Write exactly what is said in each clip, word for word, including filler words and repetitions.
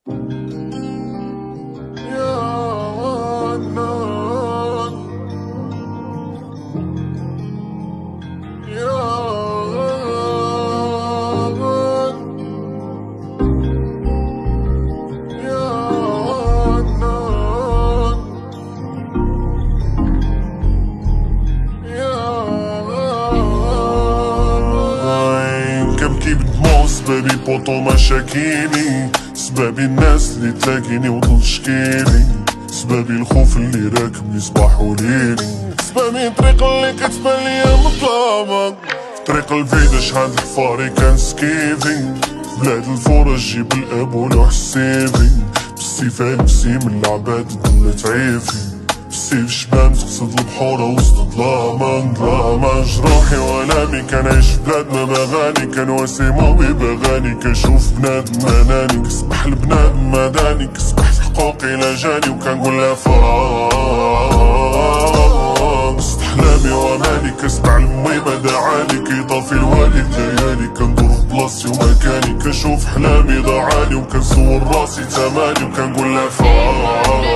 سبابي بوطو مشاكيني، سبابي الناس اللي تلاقيني وضل تشكيلي، سبابي الخوف اللي راكبني صباح وليل، سبابي الطريق اللي كتبان ليا مظلمة، طريق الفيدا شحال الحفاري كان سكيفي، بلاد الفرج جيب الاب ولوح السيفي، بالسيف عيبسي من العباد كلها تعيفي، بالسيف شبان تقصد البحورة وسط ظلامة ظلامة، جروحي والامي كنعيش بلاد ما بغاني، كنواسم وببغاني، كنشوف بنادم اناني، كسبح لبنادم مداني، كسبح في حقوقي لاجاني وكنقولها فراغ، وسط احلامي واماني، كسبع لامي ما دعاني، كيطافي الوالد ليالي، كندور في بلاصتي ومكاني، كنشوف حلامي ضاعاني، وكنصور راسي تماني، وكنقولها فراغ.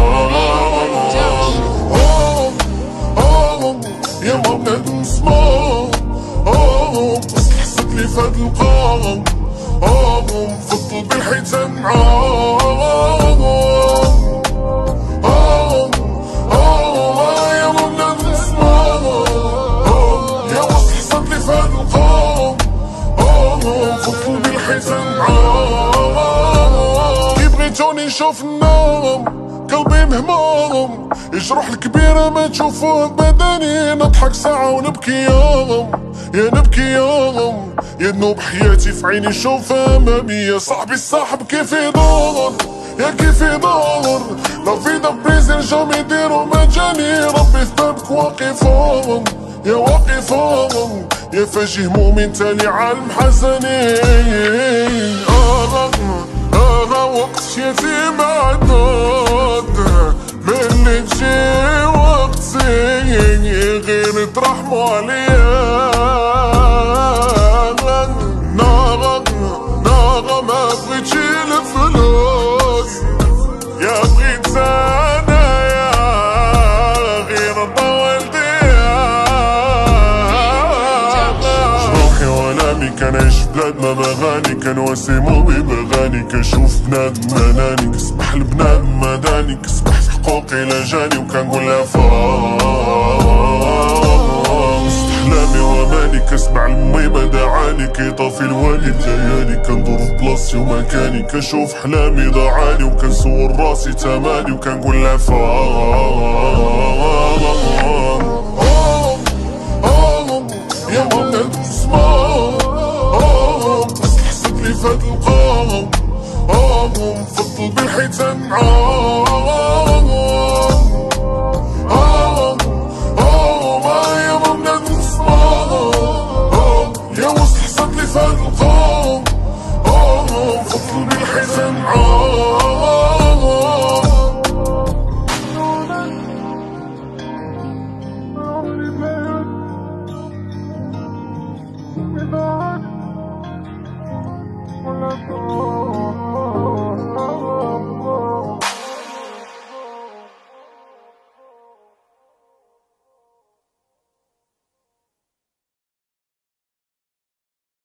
يا ما بنادم سما بس حسيت لي فهاد القام، مفضل بالحيتان معاهم، يا ما بنادم سما يا وسط حسيت لي فهاد القام، مفضل بالحيتان معاهم، كي بغيتوني نشوف النوم قلبي مهموم، يجرح الكبيرة ما تشوفوه بدني، نضحك ساعة ونبكي يوم، يا نبكي يوم، يا ذنوب حياتي في عيني شوفها أمامي، يا صاحبي الصاحب كيف يدور، يا كيف يدور، لا في دبريزي رجعو يديرو مجاني، ربي في بابك واقفهم، يا واقفهم، يا فاجي همومي تالي عالم حزنين، آه آه وقت يتيم عدود، ملي تجي وقتي غير ترحموا عليا، ناغا ناغا ما بغيتشي الفلوس، يا بغيت انايا غير رضا والديا، جروحي والامي كنعيش بلاد ما بغاني، كنواسم وببغاني، كنشوف بنادم اناني، كسبح لبنادم مداني، كسبح في حقوقي لاجاني، وكنقولها فراغ، وسط احلامي واماني، كسمع لامي ما دعاني، كيطافي الوالد ليالي، كندور في بلاصتي ومكاني، كنشوف حلامي ضاعاني، وكنصور راسي تماني، وكنقولها فراغ، يا ما بنادم سما بس حسيت لي فهاد القام، مفضل بالحيتان معاهم.